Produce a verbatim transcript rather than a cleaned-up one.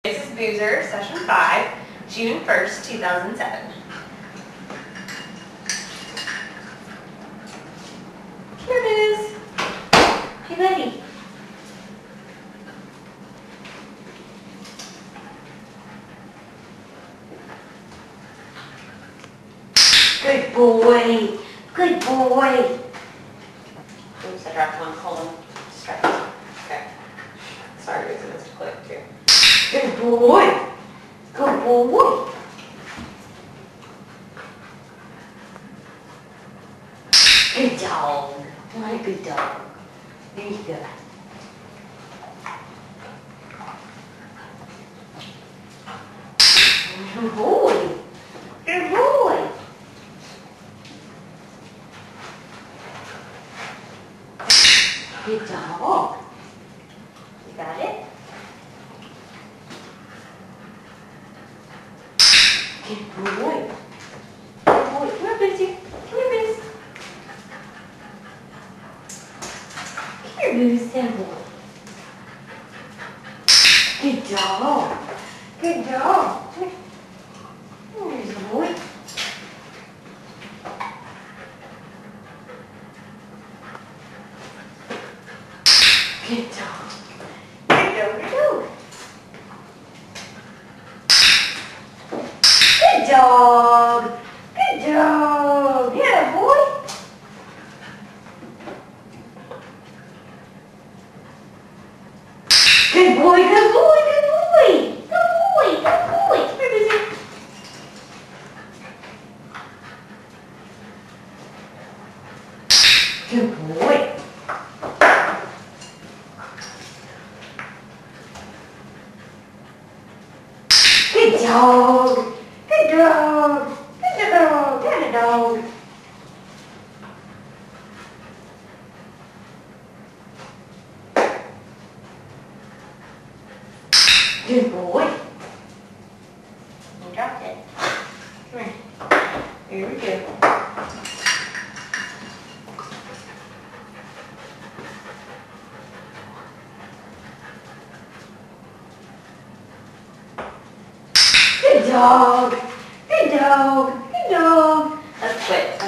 This is Boozer, session five, June first, two thousand seven. Here it is. Hey, buddy. Good boy. Good boy. Oops, I dropped one. Hold on. Distracted. Okay. Sorry, it's missed a clip too. Good boy. Good boy. Good dog. What a good dog. There you go. Good boy. Good boy. Good dog. You got it? Good boy. Good boy. Come here, Boozy. Come here, Boozy. Come here, Boozy. Good boy. Good dog. Good dog. Come here. There's the boy. Good dog. Good dog. Good dog. Good dog. Good dog. Yeah, boy. Good boy. Good boy. Good boy. Good boy. Good boy. Come here, Boozy. Good boy. Good dog. Good dog. Good dog. Good dog. Good boy. You dropped it. Come here. Here we go. Good dog. Good dog. Good dog. Let's quit.